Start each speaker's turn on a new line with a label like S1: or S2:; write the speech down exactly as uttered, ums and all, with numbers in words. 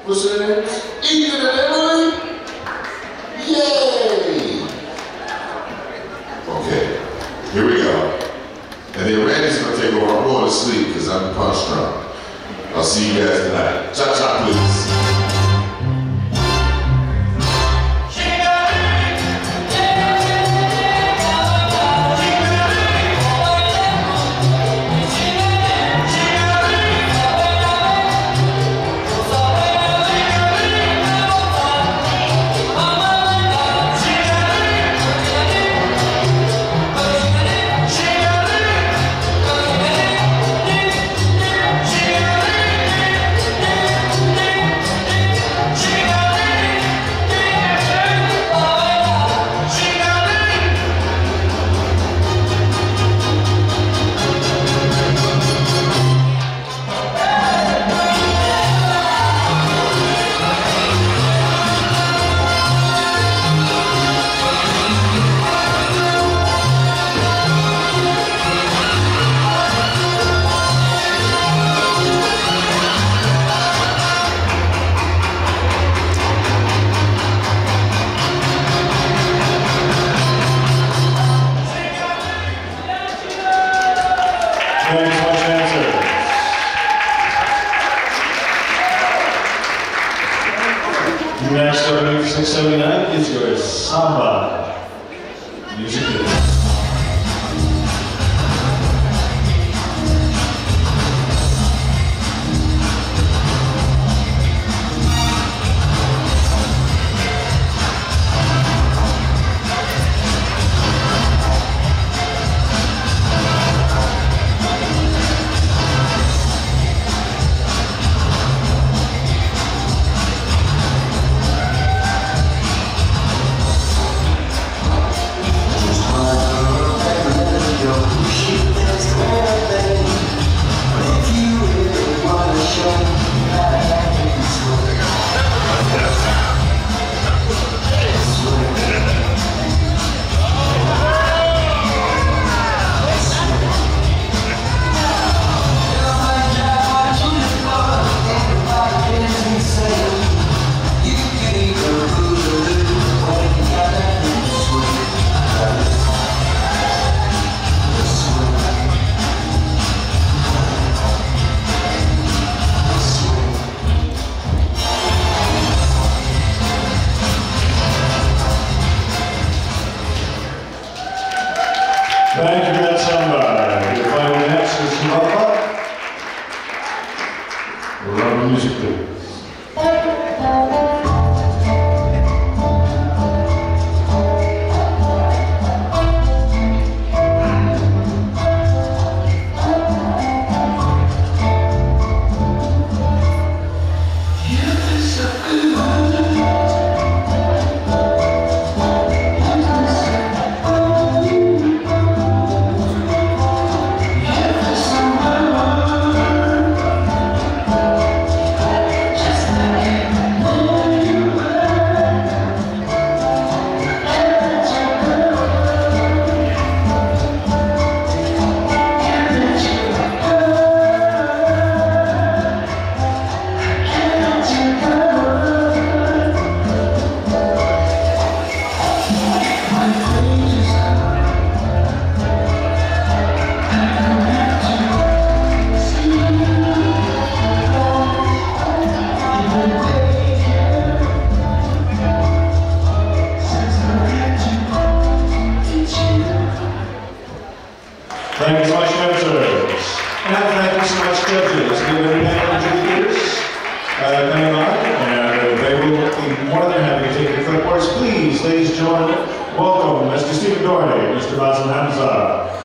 S1: What's your name? Ethan and Emily? Yay! Okay, here we go. And then Randy's gonna take over. I'm going to sleep because I'm punch drunk. I'll see you guys tonight. Cha-cha, please.
S2: Next, starting for six seventy-nine is your Samba music video. Thank you, Matt Samba. Your final next is Samba. We'll run the music, please. Thank you so much, dancers. And thank you so much, judges. Give it a hand to the leaders uh, coming on, and uh, they will be more than happy to take your clipboards. Please, ladies and gentlemen, welcome Mister Stephen Doherty, Mister Basil Hamza.